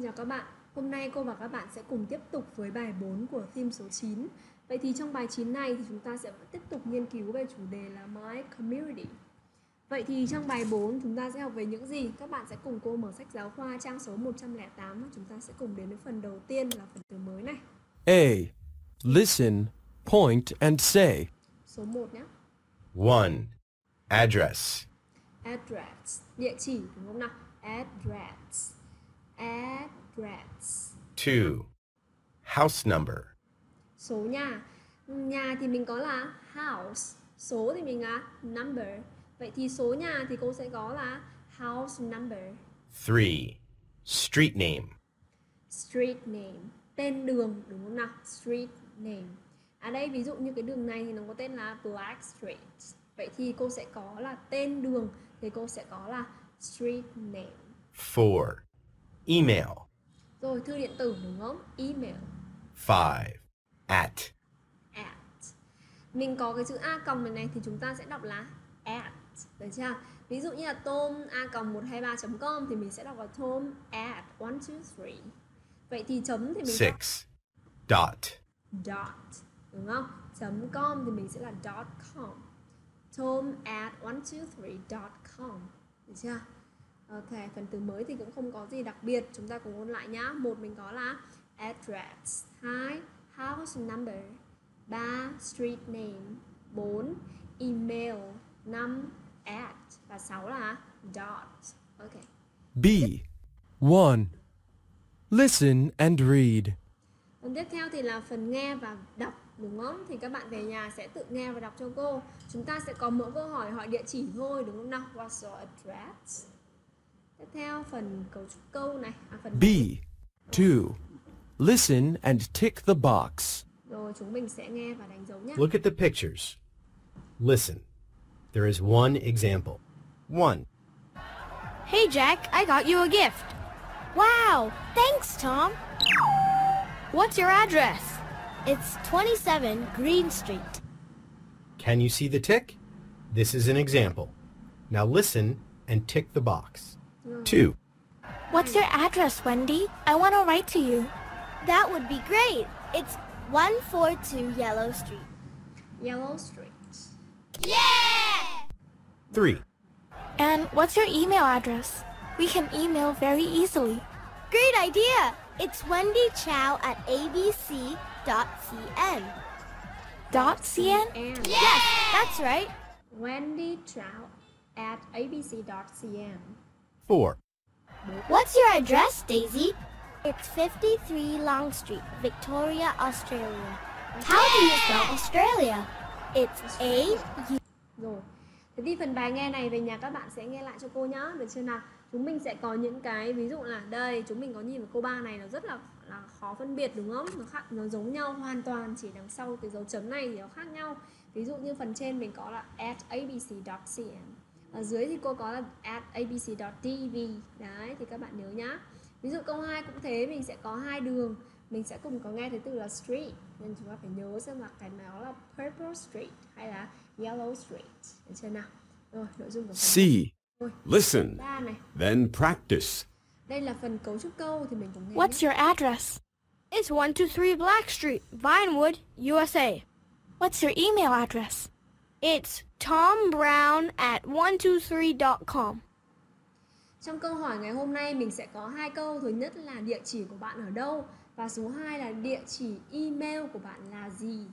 chào các bạn. Hôm nay cô và các bạn sẽ cùng tiếp tục với bài 4 của phim số 9. Vậy thì trong bài 9 này thì chúng ta sẽ tiếp tục nghiên cứu về chủ đề là My Community. Vậy thì trong bài 4 chúng ta sẽ học về những gì? Các bạn sẽ cùng cô mở sách giáo khoa trang số 108 và chúng ta sẽ cùng đến với phần đầu tiên là phần từ mới này. A. Listen, point, and say. Số 1 nhé. 1. Address. Address, địa chỉ đúng không nào? Address. Address. 2. House number. Số nhà. Nhà thì mình có là house. Số thì mình là number. Vậy thì số nhà thì cô sẽ có là house number. 3. Street name. Street name, tên đường đúng không nào? Street name. À đây ví dụ như cái đường này thì nó có tên là Black Street. Vậy thì cô sẽ có là tên đường thì cô sẽ có là street name. 4. Email. Rồi thư điện tử đúng không? Email. 5. At. At. Mình có cái chữ a còng này thì chúng ta sẽ đọc là at. Được chưa? Ví dụ như là tom@123.com thì mình sẽ đọc là tom@123. Vậy thì chấm thì mình 6. Dot. dot đúng không? .com thì mình sẽ là .com. tom@123.com. Được chưa? Ok, phần từ mới thì cũng không có gì đặc biệt, chúng ta cùng ôn lại nhá. Một mình có là address, 2 house number, 3 street name, 4 email, 5 at và 6 là dot. Ok. B. 1. Listen and read. Phần tiếp theo thì là phần nghe và đọc đúng không? Thì các bạn về nhà sẽ tự nghe và đọc cho cô. Chúng ta sẽ có mỗi câu hỏi hỏi địa chỉ thôi đúng không nào? What's your address? Tiếp theo phần cấu trúc câu này, phần B. 2. Listen and tick the box. Rồi chúng mình sẽ nghe và đánh dấu nhé. Look at the pictures. Listen. There is one example. 1. Hey Jack, I got you a gift. Wow, thanks, Tom. What's your address? It's 27 Green Street. Can you see the tick? This is an example. Now listen and tick the box. 2. What's your address, Wendy? I want to write to you. That would be great. It's 142 Yellow Street. Yellow Street. 3. And what's your email address? We can email very easily. Great idea. It's wendychow@abc.cn. .cn? And Yes, that's right. wendychow@abc.cn. 4. What's your address, Daisy? It's 53 Long Street, Victoria, Australia. How do you spell Australia? It's A. Rồi. Thế thì phần bài nghe này về nhà các bạn sẽ nghe lại cho cô nhá, được chưa nào? Chúng mình sẽ có những cái ví dụ là đây, chúng mình có nhìn vào câu 3 này nó rất là khó phân biệt đúng không? Nó giống nhau hoàn toàn, chỉ đằng sau cái dấu chấm này thì nó khác nhau. Ví dụ như phần trên mình có là at abc.cn. Ở dưới thì cô có là at abc.tv. Đấy thì các bạn nhớ nhá. Ví dụ câu 2 cũng thế, mình sẽ có hai đường, mình sẽ cùng có nghe thấy từ là street, nên chúng ta phải nhớ xem là cái đó là purple street hay là yellow street. Được chưa nào? Rồi, nội dung của phần C. Listen, 3 này. then practice. Đây là phần cấu trúc câu thì mình cùng nghe. What's your address? It's 123 Black Street, Vinewood, USA. What's your email address? It's tombrown@123.com. Trong câu hỏi ngày hôm nay mình sẽ có hai câu. Thứ nhất là địa chỉ của bạn ở đâu, và số 2 là địa chỉ email của bạn là gì.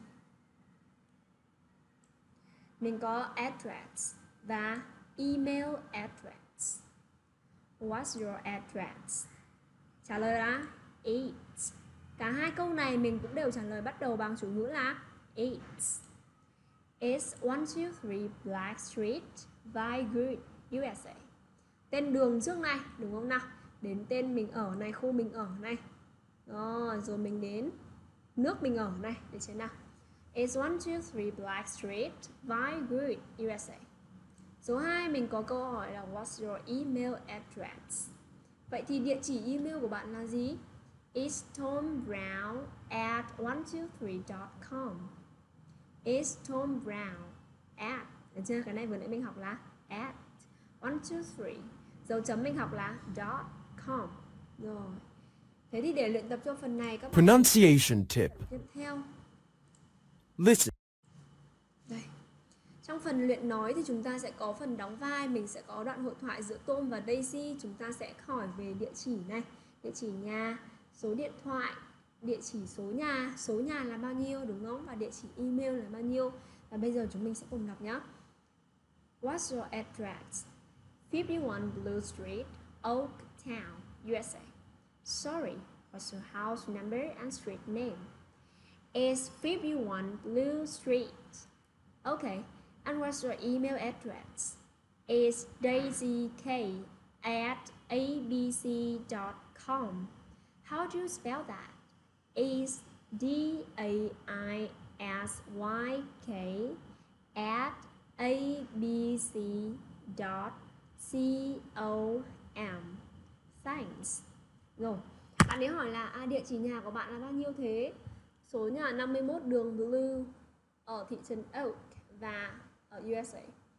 Mình có address và email address. What's your address? Trả lời là 8. Cả hai câu này mình cũng đều trả lời bắt đầu bằng chủ ngữ là 8. It's 123 Black Street, Vinewood, USA. Tên đường trước này, đúng không nào? Đến tên mình ở này, khu mình ở này. Rồi mình đến nước mình ở này, để xem nào. It's 123 Black Street, Vinewood, USA. Số 2 mình có câu hỏi là what's your email address? Vậy thì địa chỉ email của bạn là gì? It's tombrown@123.com. It's tombrown at. Được chưa? Cái này vừa nãy mình học là at 123. Dấu chấm mình học là .com. Rồi. Thế thì để luyện tập cho phần này các bạn Pronunciation tip. tiếp theo. Listen. Đây. Trong phần luyện nói thì chúng ta sẽ có phần đóng vai, mình sẽ có đoạn hội thoại giữa Tom và Daisy. Chúng ta sẽ hỏi về địa chỉ này, địa chỉ nhà, số điện thoại, địa chỉ số nhà là bao nhiêu đúng không? Và địa chỉ email là bao nhiêu? Và bây giờ chúng mình sẽ cùng đọc nhé. What's your address? 51 Blue Street, Oak Town, USA. Sorry, what's your house number and street name? It's 51 Blue Street. Okay, and what's your email address? It's daisyk@abc.com. How do you spell that? It's DAISYK@abc.com. Thanks. Rồi, bạn ấy hỏi là địa chỉ nhà của bạn là bao nhiêu thế? Số nhà 51 đường Blue ở thị trấn Oak và ở USA.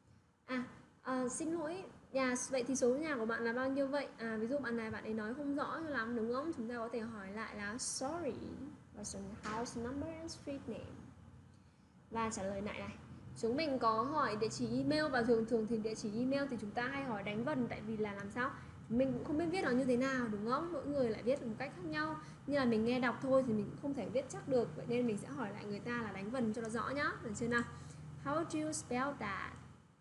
Xin lỗi, vậy thì số nhà của bạn là bao nhiêu vậy? Ví dụ bạn ấy nói không rõ cho lắm đúng không? Chúng ta có thể hỏi lại là sorry, what's your house number and street name? Và trả lời lại này. Chúng mình có hỏi địa chỉ email và thường thì địa chỉ email thì chúng ta hay hỏi đánh vần, tại vì là làm sao? Mình cũng không biết viết nó như thế nào đúng không? Mỗi người lại viết một cách khác nhau. Như là mình nghe đọc thôi thì mình cũng không thể viết chắc được. Vậy nên mình sẽ hỏi lại người ta là đánh vần cho nó rõ nhá. Được chưa nào? How do you spell that?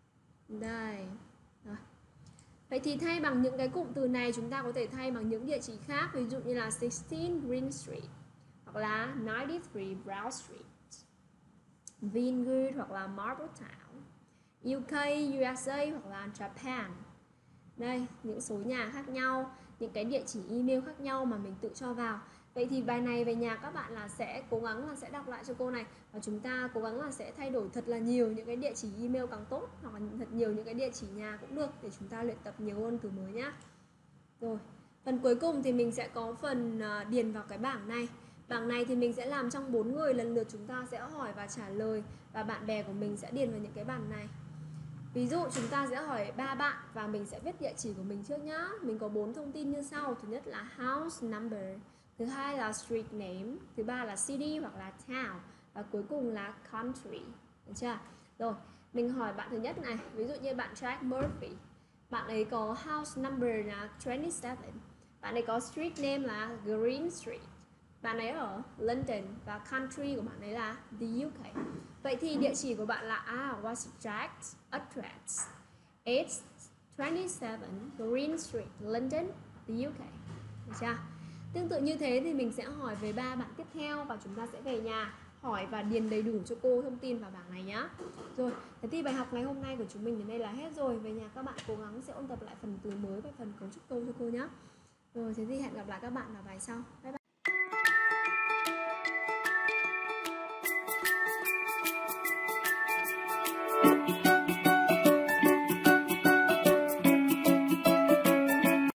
Đây. Rồi. Vậy thì thay bằng những cái cụm từ này chúng ta có thể thay bằng những địa chỉ khác. Ví dụ như là 16 Green Street hoặc là 93 Brown Street, Vineyard hoặc là Marble Town, UK, USA hoặc là Japan. Đây, những số nhà khác nhau, những cái địa chỉ email khác nhau mà mình tự cho vào. Vậy thì bài này về nhà các bạn là sẽ cố gắng là sẽ đọc lại cho cô này. Và chúng ta cố gắng là sẽ thay đổi thật là nhiều những cái địa chỉ email càng tốt, hoặc là thật nhiều những cái địa chỉ nhà cũng được, để chúng ta luyện tập nhiều hơn từ mới nhá. Rồi, phần cuối cùng thì mình sẽ có phần điền vào cái bảng này. Bảng này thì mình sẽ làm trong 4 người, lần lượt chúng ta sẽ hỏi và trả lời. Và bạn bè của mình sẽ điền vào những cái bảng này. Ví dụ chúng ta sẽ hỏi 3 bạn và mình sẽ viết địa chỉ của mình trước nhá. Mình có 4 thông tin như sau. Thứ nhất là house number, thứ hai là street name, thứ ba là city hoặc là town, và cuối cùng là country. Được chưa? Rồi, mình hỏi bạn thứ nhất này, ví dụ như bạn Jack Murphy. Bạn ấy có house number là 27. Bạn ấy có street name là Green Street. Bạn ấy ở London và country của bạn ấy là the UK. Vậy thì địa chỉ của bạn là what's Jack's address? It's 27 Green Street, London, the UK. Được chưa? Tương tự như thế thì mình sẽ hỏi về 3 bạn tiếp theo và chúng ta sẽ về nhà hỏi và điền đầy đủ cho cô thông tin vào bảng này nhá. Rồi, thế thì bài học ngày hôm nay của chúng mình đến đây là hết rồi. Về nhà các bạn cố gắng sẽ ôn tập lại phần từ mới và phần cấu trúc câu cho cô nhé. Rồi, thế thì hẹn gặp lại các bạn vào bài sau. Bye bye.